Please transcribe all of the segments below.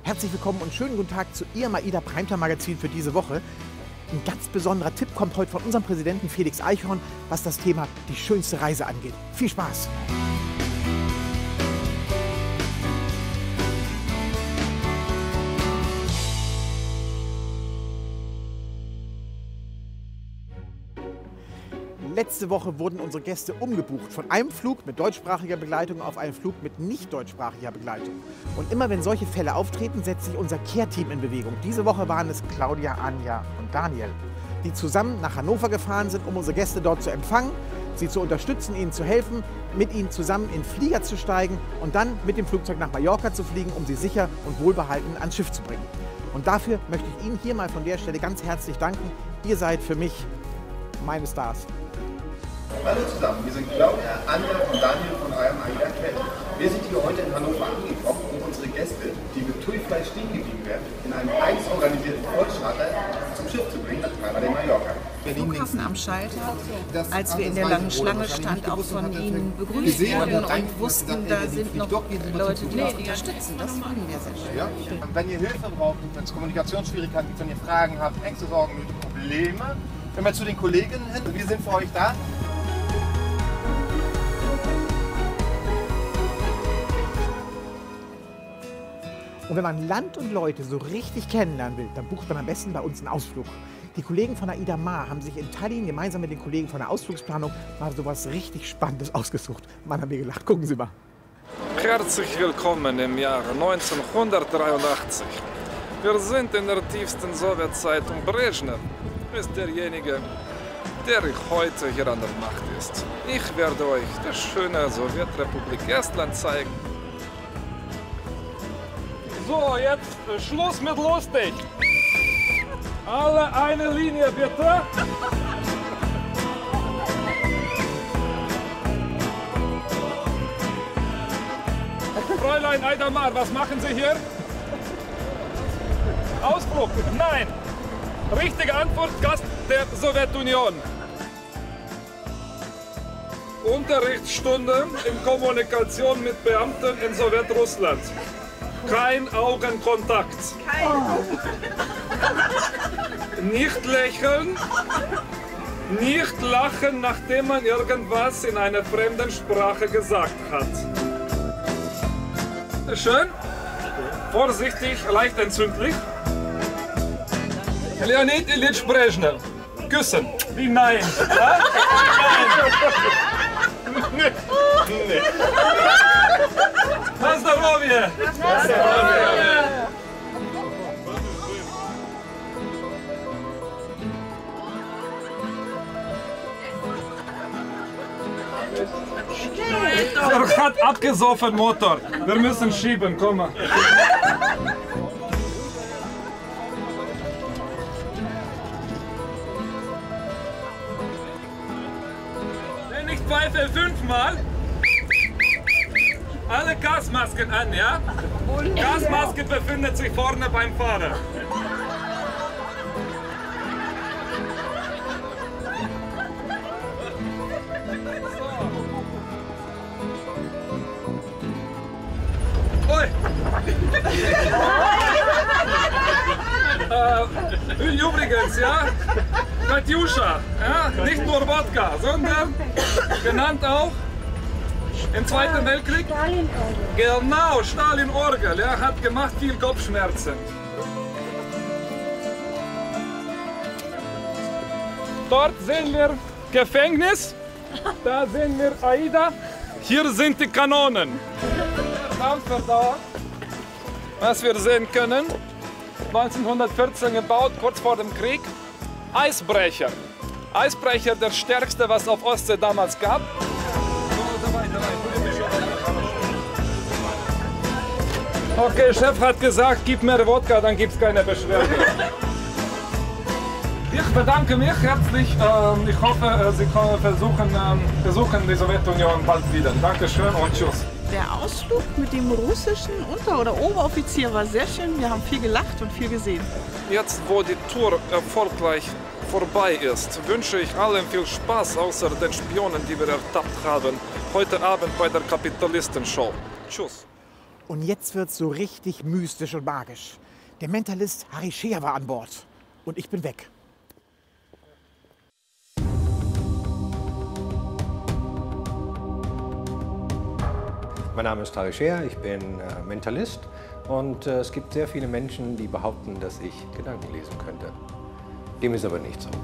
Herzlich willkommen und schönen guten Tag zu Ihrem AIDA Primetime Magazin für diese Woche. Ein ganz besonderer Tipp kommt heute von unserem Präsidenten Felix Eichhorn, was das Thema die schönste Reise angeht. Viel Spaß! Letzte Woche wurden unsere Gäste umgebucht von einem Flug mit deutschsprachiger Begleitung auf einen Flug mit nicht deutschsprachiger Begleitung. Und immer wenn solche Fälle auftreten, setzt sich unser Care-Team in Bewegung. Diese Woche waren es Claudia, Anja und Daniel, die zusammen nach Hannover gefahren sind, um unsere Gäste dort zu empfangen, sie zu unterstützen, ihnen zu helfen, mit ihnen zusammen in den Flieger zu steigen und dann mit dem Flugzeug nach Mallorca zu fliegen, um sie sicher und wohlbehalten ans Schiff zu bringen. Und dafür möchte ich Ihnen hier mal von der Stelle ganz herzlich danken. Ihr seid für mich meine Stars. Hallo zusammen, wir sind Claudia, Anja und Daniel von eurem AIDA Care. Wir sind hier heute in Hannover angekommen, um unsere Gäste, die mit TUI-frei stehen geblieben wären, in einem eigens organisierten Vollcharter zum Schiff zu bringen, nach Palma de Mallorca. Flughafen am Schalter, als wir in der langen Schlange standen, auch von Ihnen begrüßt wurden und wussten, da sind noch Leute, die uns unterstützen. Das finden wir sehr schön. Ja? Wenn ihr Hilfe braucht, wenn es Kommunikationsschwierigkeiten gibt, wenn ihr Fragen habt, Ängste, Sorgen, Probleme, wenn wir zu den Kolleginnen hin, wir sind für euch da. Und wenn man Land und Leute so richtig kennenlernen will, dann bucht man am besten bei uns einen Ausflug. Die Kollegen von AIDA Mar haben sich in Tallinn gemeinsam mit den Kollegen von der Ausflugsplanung mal so was richtig Spannendes ausgesucht. Man hat mir gelacht, gucken Sie mal. Herzlich willkommen im Jahre 1983. Wir sind in der tiefsten Sowjetzeit und Brezhnev ist derjenige, der heute hier an der Macht ist. Ich werde euch die schöne Sowjetrepublik Estland zeigen. So, jetzt Schluss mit lustig. Alle eine Linie, bitte. Fräulein AIDA Mar, was machen Sie hier? Ausflug? Nein. Richtige Antwort, Gast der Sowjetunion. Unterrichtsstunde in Kommunikation mit Beamten in Sowjetrussland. Kein Augenkontakt. Kein Nicht lächeln. Nicht lachen, nachdem man irgendwas in einer fremden Sprache gesagt hat. Schön. Vorsichtig, leicht entzündlich. Leonid Ilyich Brezhnev. Küssen. Wie nein. Ja? Nein. Nee. Na zdrowie! Na zdrowie! Er hat abgesoffen, Motor. Wir müssen schieben, komm mal. Wenn ich pfeife 5-mal. Alle Gasmasken an, ja? Gasmaske befindet sich vorne beim Fahrer. Oi! Übrigens, ja? Katjuscha, ja? Nicht nur Wodka, sondern genannt auch im Zweiten Weltkrieg? Stalin-Orgel. Genau, Stalin-Orgel. Er hat gemacht viel Kopfschmerzen. Dort sehen wir Gefängnis. Da sehen wir AIDA. Hier sind die Kanonen. Dampferdauer, was wir sehen können. 1914 gebaut, kurz vor dem Krieg. Eisbrecher. Eisbrecher, der stärkste, was auf Ostsee damals gab. Okay, Chef hat gesagt, gib mehr Wodka, dann gibt's keine Beschwerde. Ich bedanke mich herzlich. Ich hoffe, Sie können besuchen die Sowjetunion bald wieder. Dankeschön und tschüss. Der Ausflug mit dem russischen Unter- oder Oberoffizier war sehr schön. Wir haben viel gelacht und viel gesehen. Jetzt, wo die Tour erfolgreich vorbei ist, wünsche ich allen viel Spaß, außer den Spionen, die wir ertappt haben, heute Abend bei der Kapitalistenshow. Tschüss. Und jetzt wird's so richtig mystisch und magisch. Der Mentalist Harry Scheer war an Bord. Und ich bin weg. Mein Name ist Harry Scheer, ich bin Mentalist und es gibt sehr viele Menschen, die behaupten, dass ich Gedanken lesen könnte. Dem ist aber nicht so.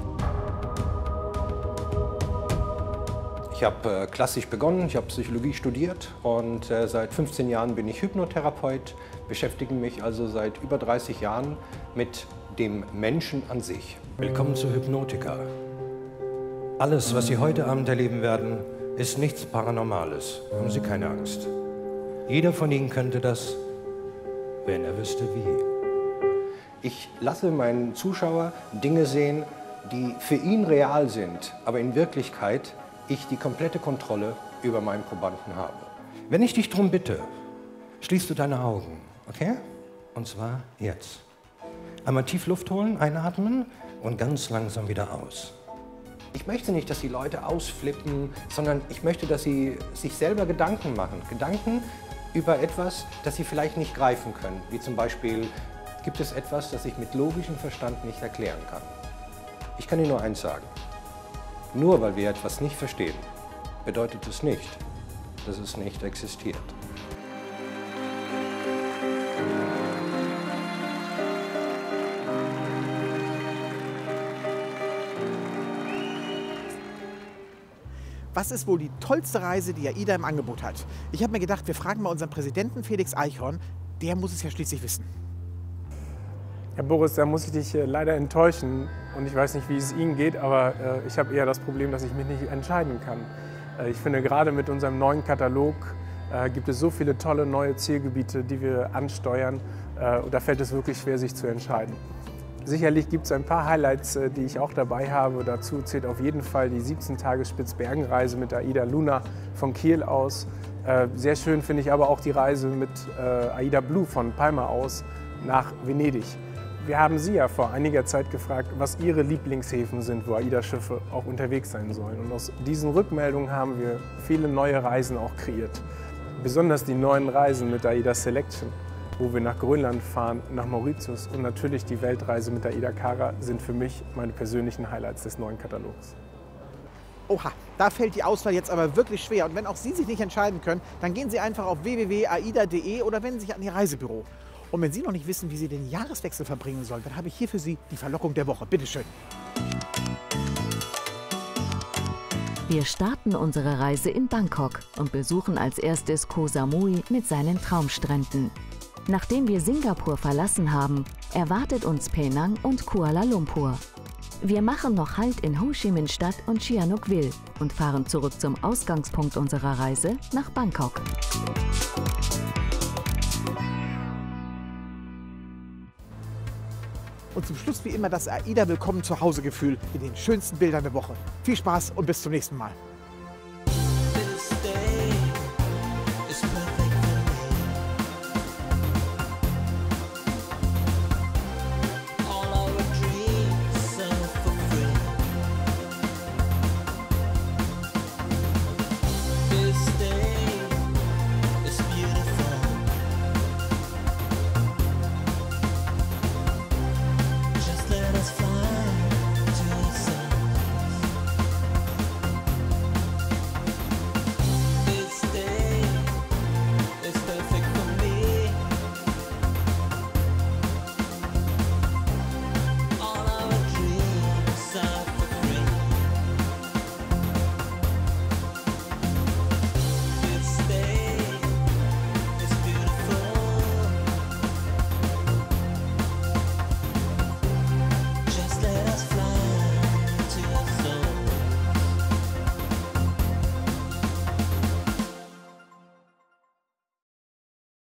Ich habe klassisch begonnen, ich habe Psychologie studiert und seit 15 Jahren bin ich Hypnotherapeut, beschäftige mich also seit über 30 Jahren mit dem Menschen an sich. Willkommen zu Hypnotica. Alles, was Sie heute Abend erleben werden, ist nichts Paranormales. Haben Sie keine Angst. Jeder von Ihnen könnte das, wenn er wüsste wie. Ich lasse meinen Zuschauer Dinge sehen, die für ihn real sind, aber in Wirklichkeit ich die komplette Kontrolle über meinen Probanden habe. Wenn ich dich darum bitte, schließt du deine Augen, okay? Und zwar jetzt. Einmal tief Luft holen, einatmen und ganz langsam wieder aus. Ich möchte nicht, dass die Leute ausflippen, sondern ich möchte, dass sie sich selber Gedanken machen. Gedanken über etwas, das sie vielleicht nicht greifen können. Wie zum Beispiel, gibt es etwas, das ich mit logischem Verstand nicht erklären kann? Ich kann Ihnen nur eins sagen. Nur weil wir etwas nicht verstehen, bedeutet es nicht, dass es nicht existiert. Was ist wohl die tollste Reise, die AIDA im Angebot hat? Ich habe mir gedacht, wir fragen mal unseren Präsidenten Felix Eichhorn. Der muss es ja schließlich wissen. Herr Boris, da muss ich dich leider enttäuschen. Und ich weiß nicht, wie es Ihnen geht, aber ich habe eher das Problem, dass ich mich nicht entscheiden kann. Ich finde, gerade mit unserem neuen Katalog gibt es so viele tolle neue Zielgebiete, die wir ansteuern. Und da fällt es wirklich schwer, sich zu entscheiden. Sicherlich gibt es ein paar Highlights, die ich auch dabei habe. Dazu zählt auf jeden Fall die 17-Tage-Spitzbergen-Reise mit AIDA Luna von Kiel aus. Sehr schön finde ich aber auch die Reise mit AIDA Blue von Palma aus nach Venedig. Wir haben Sie ja vor einiger Zeit gefragt, was Ihre Lieblingshäfen sind, wo AIDA-Schiffe auch unterwegs sein sollen. Und aus diesen Rückmeldungen haben wir viele neue Reisen auch kreiert. Besonders die neuen Reisen mit AIDA Selection, wo wir nach Grönland fahren, nach Mauritius und natürlich die Weltreise mit AIDA Cara sind für mich meine persönlichen Highlights des neuen Katalogs. Oha, da fällt die Auswahl jetzt aber wirklich schwer. Und wenn auch Sie sich nicht entscheiden können, dann gehen Sie einfach auf www.aida.de oder wenden sich an Ihr Reisebüro. Und wenn Sie noch nicht wissen, wie Sie den Jahreswechsel verbringen sollen, dann habe ich hier für Sie die Verlockung der Woche. Bitte schön. Wir starten unsere Reise in Bangkok und besuchen als erstes Koh Samui mit seinen Traumstränden. Nachdem wir Singapur verlassen haben, erwartet uns Penang und Kuala Lumpur. Wir machen noch Halt in Ho Chi Minh Stadt und Sihanoukville und fahren zurück zum Ausgangspunkt unserer Reise nach Bangkok. Und zum Schluss wie immer das AIDA Willkommen zu Hause Gefühl in den schönsten Bildern der Woche. Viel Spaß und bis zum nächsten Mal.